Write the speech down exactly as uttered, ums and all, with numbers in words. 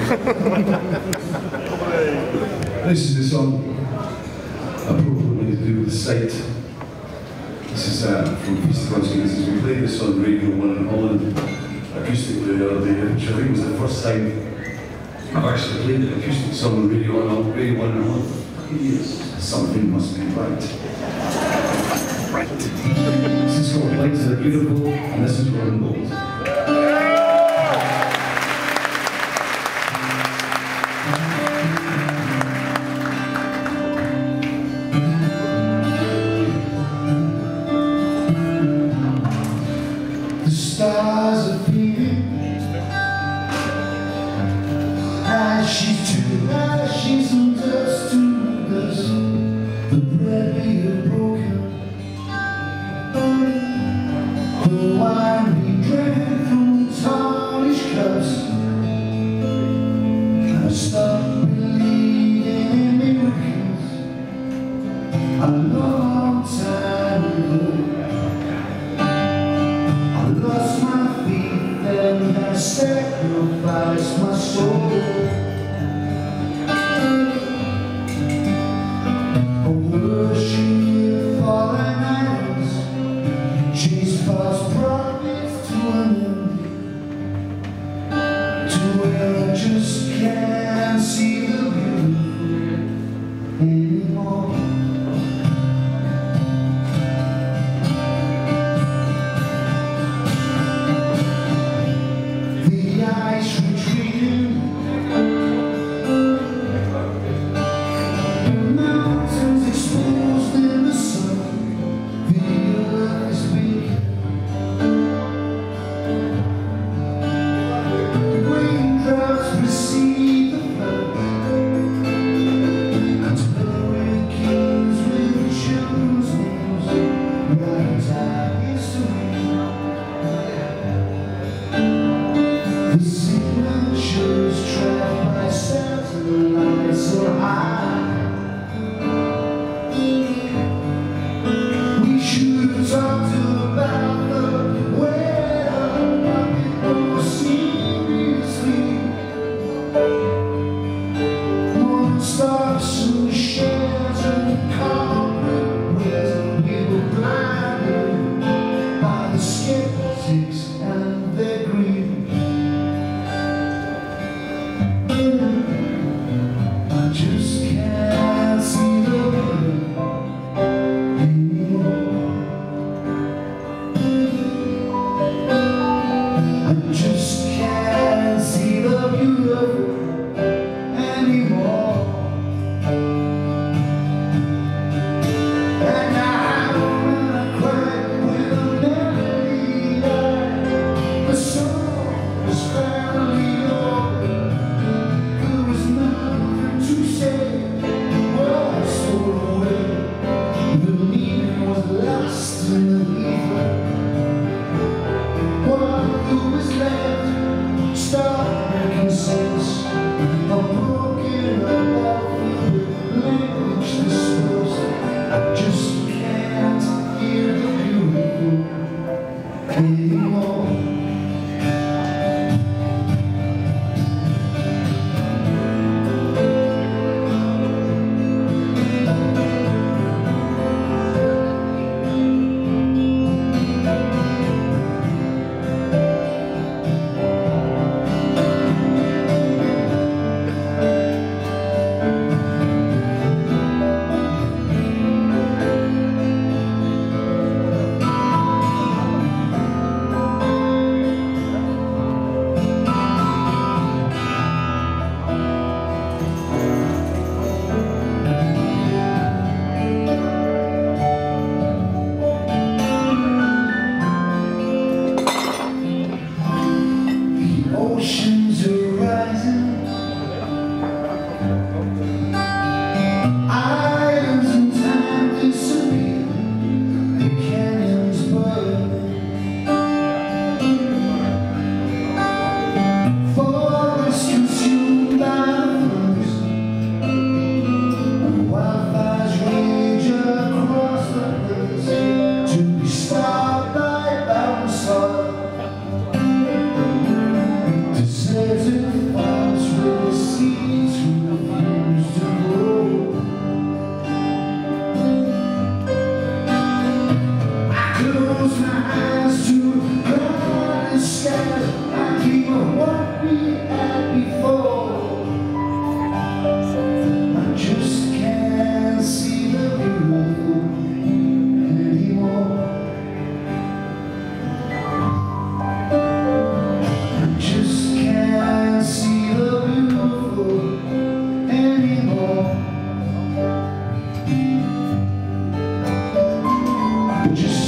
This is a song appropriately to do with sight. This is uh, from Feast of Consciences. We played this on Radio one in Holland acoustically the other day, which I think was the first time I've actually played an acoustic song on Radio one, Radio one in Holland for three years. Something must be right. Right. This is called Lights Are Beautiful, and this is Ron Bolt. The stars are beaming as she's too as she's from dust to dust. The bread we have broken, the wine we drank from tarnished cups. I stopped believing in miracles a long time ago. I lost my faith and I sacrificed my soul. I worship fallen idols, chase false prophets to an end, to where I just can't see the beautiful anymore. The ice retreating, mountains exposed in the sun, the earth is weak. Raindrops precede the flood, and hurricanes with children's names write our history. The signatures tracked by satellites so high. We should have talked about the weather, but people seriously. Morning stars and shares and corporate ways. We were blinded by the skeptics and their greed. I just can't see the beauty anymore. I just can't see the beautiful anymore. And I don't wanna cry with a melody died. The song was finally over. There was nothing to say. Words stole away. The meaning was lost in the ether. What was left started making sense. I'm broken about the language dispersed. I just can't hear the beautiful anymore. But just